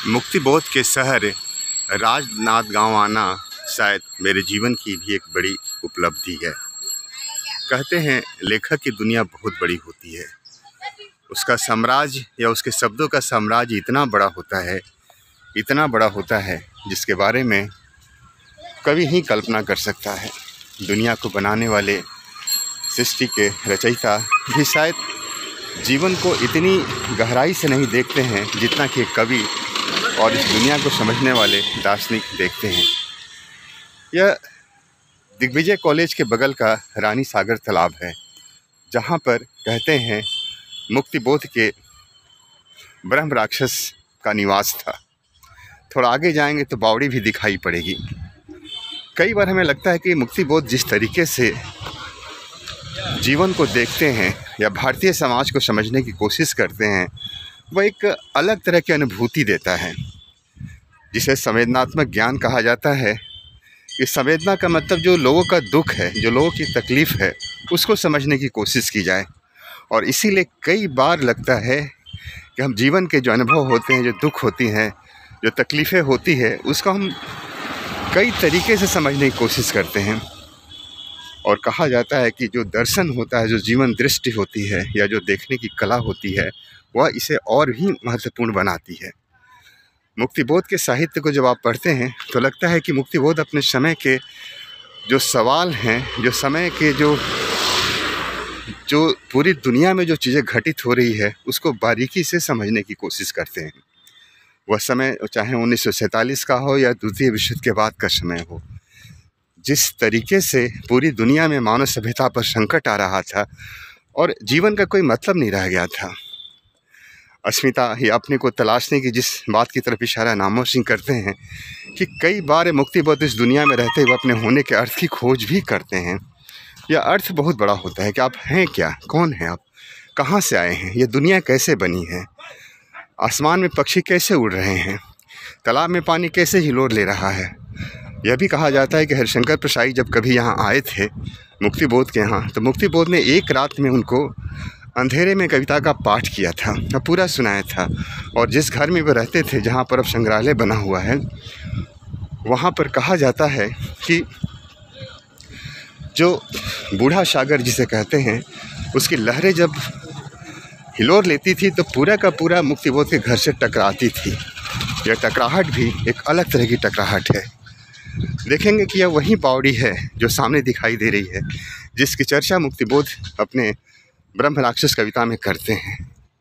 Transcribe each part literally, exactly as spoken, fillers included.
मुक्तिबोध के शहर राजनांद गांव आना शायद मेरे जीवन की भी एक बड़ी उपलब्धि है। कहते हैं लेखक की दुनिया बहुत बड़ी होती है, उसका साम्राज्य या उसके शब्दों का साम्राज्य इतना बड़ा होता है इतना बड़ा होता है जिसके बारे में कवि ही कल्पना कर सकता है। दुनिया को बनाने वाले सृष्टि के रचयिता भी शायद जीवन को इतनी गहराई से नहीं देखते हैं जितना कि कवि और इस दुनिया को समझने वाले दार्शनिक देखते हैं। यह दिग्विजय कॉलेज के बगल का रानी सागर तालाब है, जहाँ पर कहते हैं मुक्तिबोध के ब्रह्म राक्षस का निवास था। थोड़ा आगे जाएंगे तो बावड़ी भी दिखाई पड़ेगी। कई बार हमें लगता है कि मुक्तिबोध जिस तरीके से जीवन को देखते हैं या भारतीय समाज को समझने की कोशिश करते हैं, वह एक अलग तरह की अनुभूति देता है, जिसे संवेदनात्मक ज्ञान कहा जाता है। इस संवेदना का मतलब जो लोगों का दुख है, जो लोगों की तकलीफ़ है, उसको समझने की कोशिश की जाए। और इसीलिए कई बार लगता है कि हम जीवन के जो अनुभव होते हैं, जो दुख होती हैं, जो तकलीफ़ें होती है, उसको हम कई तरीके से समझने की कोशिश करते हैं। और कहा जाता है कि जो दर्शन होता है, जो जीवन दृष्टि होती है या जो देखने की कला होती है, वह इसे और भी महत्वपूर्ण बनाती है। मुक्तिबोध के साहित्य को जब आप पढ़ते हैं तो लगता है कि मुक्तिबोध अपने समय के जो सवाल हैं, जो समय के जो जो पूरी दुनिया में जो चीज़ें घटित हो रही है, उसको बारीकी से समझने की कोशिश करते हैं। वह समय चाहे उन्नीस सौ सैंतालीस का हो या द्वितीय विश्व युद्ध के बाद का समय हो, जिस तरीके से पूरी दुनिया में मानव सभ्यता पर संकट आ रहा था और जीवन का कोई मतलब नहीं रह गया था। अस्मिता ही अपने को तलाशने की जिस बात की तरफ इशारा नामवर सिंह करते हैं कि कई बार मुक्तिबोध इस दुनिया में रहते हुए अपने होने के अर्थ की खोज भी करते हैं। यह अर्थ बहुत बड़ा होता है कि आप हैं क्या, कौन हैं आप, कहाँ से आए हैं, ये दुनिया कैसे बनी है, आसमान में पक्षी कैसे उड़ रहे हैं, तालाब में पानी कैसे हिलोर ले रहा है। यह भी कहा जाता है कि हरिशंकर प्रसाई जब कभी यहाँ आए थे मुक्तिबोध के यहाँ, तो मुक्तिबोध ने एक रात में उनको अंधेरे में कविता का पाठ किया था, पूरा सुनाया था। और जिस घर में वो रहते थे, जहाँ पर अब संग्रहालय बना हुआ है, वहाँ पर कहा जाता है कि जो बूढ़ा सागर जिसे कहते हैं, उसकी लहरें जब हिलोर लेती थी तो पूरा का पूरा मुक्तिबोध के घर से टकराती थी। यह टकराहट भी एक अलग तरह की टकराहट है। देखेंगे कि यह वही बावड़ी है जो सामने दिखाई दे रही है, जिसकी चर्चा मुक्तिबोध अपने ब्रह्म राक्षस कविता में करते हैं।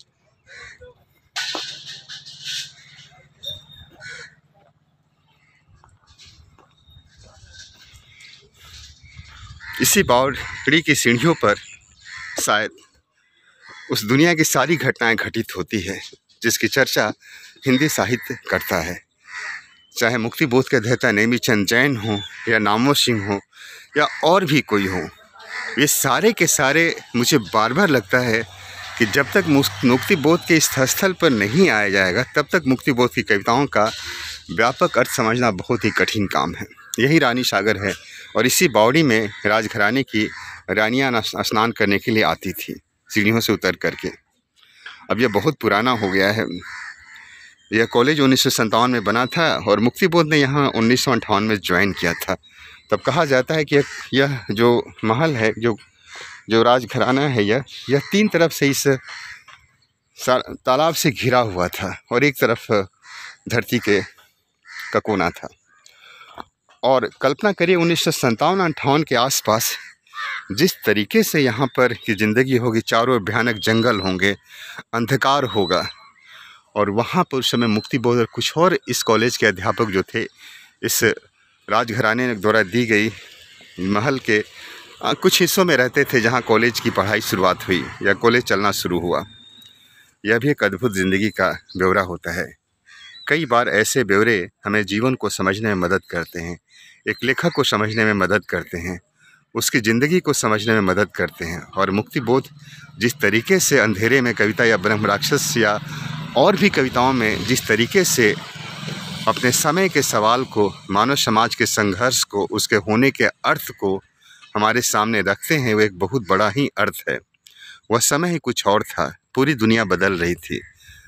इसी बावड़ी की सीढ़ियों पर शायद उस दुनिया की सारी घटनाएं घटित होती है जिसकी चर्चा हिंदी साहित्य करता है। चाहे मुक्तिबोध के अध्येता नेमीचंद जैन हो या नामवर सिंह हो या और भी कोई हो, ये सारे के सारे मुझे बार बार लगता है कि जब तक मुक्तिबोध के इस स्थल पर नहीं आया जाएगा, तब तक मुक्तिबोध की कविताओं का व्यापक अर्थ समझना बहुत ही कठिन काम है। यही रानी सागर है और इसी बावड़ी में राजघराने की रानियाँ स्नान करने के लिए आती थी, सीढ़ियों से उतर करके। अब यह बहुत पुराना हो गया है। यह कॉलेज उन्नीस सौ सत्तावन में बना था और मुक्तिबोध ने यहाँ उन्नीस सौ अट्ठावन में ज्वाइन किया था। तब कहा जाता है कि यह जो महल है, जो जो राजघराना है, यह यह तीन तरफ से इस तालाब से घिरा हुआ था और एक तरफ धरती के का कोना था। और कल्पना करिए उन्नीस सौ सत्तावन अट्ठावन के आसपास जिस तरीके से यहाँ पर की ज़िंदगी होगी, चारों भयानक जंगल होंगे, अंधकार होगा, और वहाँ पर उस समय मुक्तिबोध और कुछ और इस कॉलेज के अध्यापक जो थे, इस राजघराने द्वारा दी गई महल के कुछ हिस्सों में रहते थे जहाँ कॉलेज की पढ़ाई शुरुआत हुई या कॉलेज चलना शुरू हुआ। यह भी एक अद्भुत ज़िंदगी का ब्यौरा होता है। कई बार ऐसे ब्यौरे हमें जीवन को समझने में मदद करते हैं, एक लेखक को समझने में मदद करते हैं, उसकी ज़िंदगी को समझने में मदद करते हैं। और मुक्तिबोध जिस तरीके से अंधेरे में कविता या ब्रह्म राक्षस या और भी कविताओं में जिस तरीके से अपने समय के सवाल को, मानव समाज के संघर्ष को, उसके होने के अर्थ को हमारे सामने रखते हैं, वो एक बहुत बड़ा ही अर्थ है। वह समय ही कुछ और था, पूरी दुनिया बदल रही थी,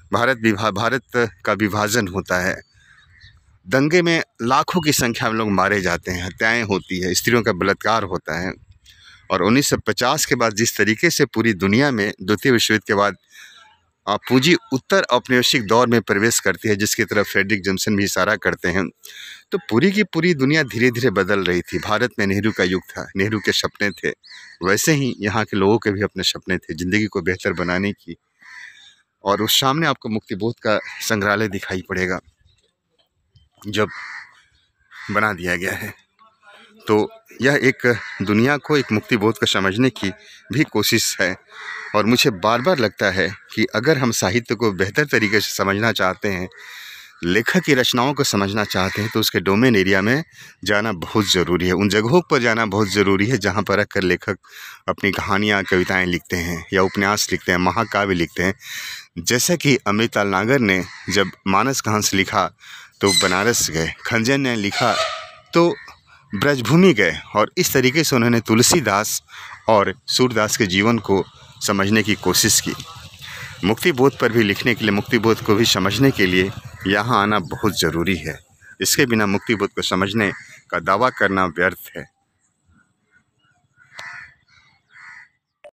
भारत विभा भारत का विभाजन होता है, दंगे में लाखों की संख्या में लोग मारे जाते हैं, हत्याएं होती है, स्त्रियों का बलात्कार होता है। और उन्नीस सौ पचास के बाद जिस तरीके से पूरी दुनिया में द्वितीय विश्व युद्ध के बाद पूंजी उत्तर औपनिवेशिक दौर में प्रवेश करती है, जिसकी तरफ फ्रेडरिक जैक्सन भी इशारा करते हैं, तो पूरी की पूरी दुनिया धीरे धीरे बदल रही थी। भारत में नेहरू का युग था, नेहरू के सपने थे, वैसे ही यहाँ के लोगों के भी अपने सपने थे ज़िंदगी को बेहतर बनाने की। और उस सामने आपको मुक्तिबोध का संग्रहालय दिखाई पड़ेगा जब बना दिया गया है। तो यह एक दुनिया को एक मुक्तिबोध को समझने की भी कोशिश है। और मुझे बार बार लगता है कि अगर हम साहित्य को बेहतर तरीके से समझना चाहते हैं, लेखक की रचनाओं को समझना चाहते हैं, तो उसके डोमेन एरिया में जाना बहुत ज़रूरी है। उन जगहों पर जाना बहुत ज़रूरी है जहाँ पर रखकर लेखक अपनी कहानियाँ, कविताएं लिखते हैं या उपन्यास लिखते हैं, महाकाव्य लिखते हैं। जैसे कि अमृतलाल नागर ने जब मानस कहांस लिखा तो बनारस गए, खंजन ने लिखा तो ब्रजभूमि गए, और इस तरीके से उन्होंने तुलसीदास और सूरदास के जीवन को समझने की कोशिश की। मुक्तिबोध पर भी लिखने के लिए, मुक्तिबोध को भी समझने के लिए यहाँ आना बहुत ज़रूरी है। इसके बिना मुक्तिबोध को समझने का दावा करना व्यर्थ है।